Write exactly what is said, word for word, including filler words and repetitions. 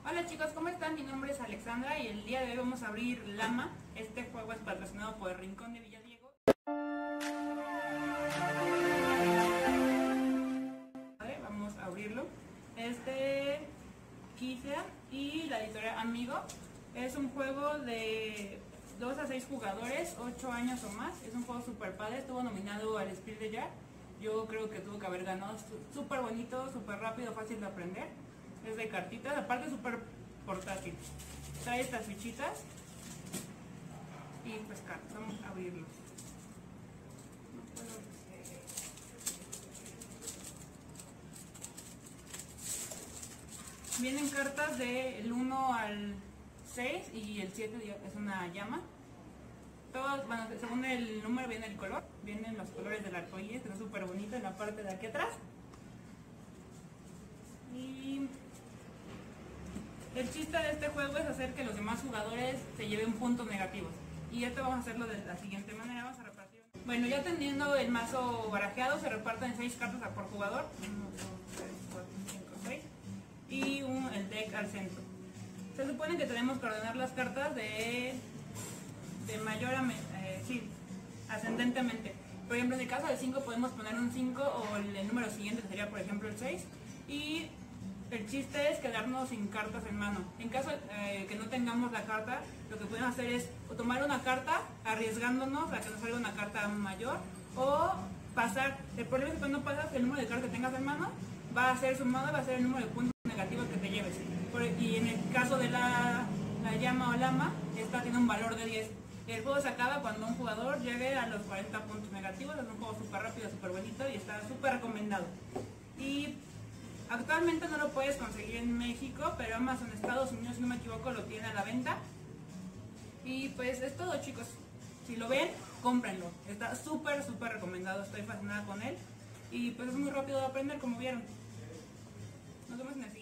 Hola chicos, ¿cómo están? Mi nombre es Alexandra y el día de hoy vamos a abrir Llama. Este juego es patrocinado por el Rincón de Villadiego. Vamos a abrirlo. Este Quizia y la editorial Amigo. Es un juego de dos a seis jugadores, ocho años o más. Es un juego super padre, estuvo nominado al Spiel des Jahres. Yo creo que tuvo que haber ganado. Súper bonito, súper rápido, fácil de aprender. Es de cartitas, aparte súper portátil. Trae estas fichitas y pues cartas. Vamos a abrirlos. No puedo ver. Vienen cartas del uno al seis y el siete es una llama. Todos, bueno, según el número viene el color, vienen los colores del arcoíris, que es súper bonito en la parte de aquí atrás. Y el chiste de este juego es hacer que los demás jugadores se lleven puntos negativos. Y esto vamos a hacerlo de la siguiente manera, vamos a repartir. Bueno, ya teniendo el mazo barajeado, se reparten seis cartas por jugador. uno, dos, tres, cuatro, cinco, seis. Y un, el deck al centro. Se supone que tenemos que ordenar las cartas de, de mayor a eh, sí, ascendentemente. Por ejemplo, en el caso del cinco podemos poner un cinco o el, el número siguiente, que sería por ejemplo el seis. Y el chiste es quedarnos sin cartas en mano. En caso eh, que no tengamos la carta, lo que podemos hacer es o tomar una carta arriesgándonos a que nos salga una carta mayor, o pasar. El problema es que cuando pasas, el número de cartas que tengas en mano va a ser sumado, va a ser el número de puntos negativos que te lleves. Por, y en el caso de la, la llama o lama, esta tiene un valor de diez. El juego se acaba cuando un jugador llegue a los cuarenta puntos negativos. Es un juego súper rápido, súper bonito y está súper recomendado. Y actualmente no lo puedes conseguir en México, pero Amazon Estados Unidos, si no me equivoco, lo tiene a la venta. Y pues es todo, chicos. Si lo ven, cómprenlo. Está súper, súper recomendado. Estoy fascinada con él. Y pues es muy rápido de aprender, como vieron. Nos vemos en el siguiente.